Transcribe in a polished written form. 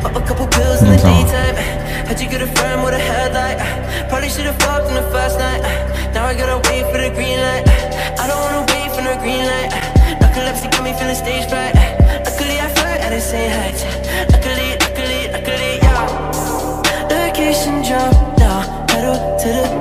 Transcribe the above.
Pop a couple pills in the daytime. Had you get a friend with a headlight. Probably should've fucked on the first night. Now I gotta wait for the green light. I don't wanna wait for no green light. Narcolepsy got me feeling stage fright. Luckily I flirt at the same height. Luckily, yeah. Location drop now, pedal to the